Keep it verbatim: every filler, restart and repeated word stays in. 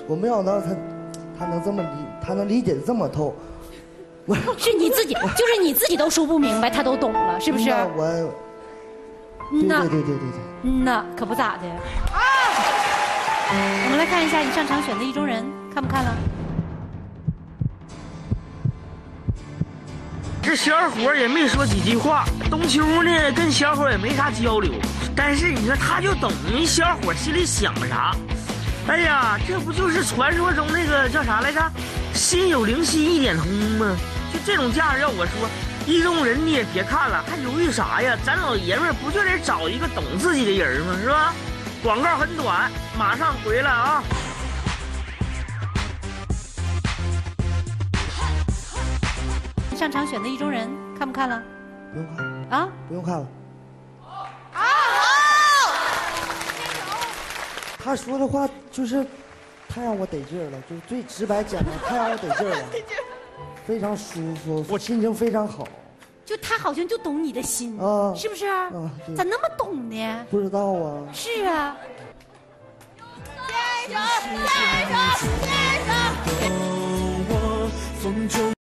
我没想到他他能这么理，他能理解的这么透。我是你自己，就是你自己都说不明白，他都懂了，是不是？ 那我， 嗯呐， 对对对对对对。 嗯呐，可不咋的。啊！我们来看一下你上场选的意中人，看不看了？ 这小伙也没说几句话，冬秋呢跟小伙也没啥交流，但是你说他就懂人小伙心里想啥。哎呀，这不就是传说中那个叫啥来着？心有灵犀一点通吗？就这种架势，要我说，意中人你也别看了，还犹豫啥呀？咱老爷们儿不就得找一个懂自己的人吗？是吧？广告很短，马上回来啊！ 上场选的意中人，看不看了？ 不用看啊？ 不用看了。 啊！好！ 他说的话就是太让我得劲儿了，就是最直白讲的，太让我得劲儿了，非常舒服，我心情非常好。 就他好像就懂你的心啊， 是不是？ 啊， 咋那么懂呢？ 不知道啊。 是啊。 加油！加油！加油！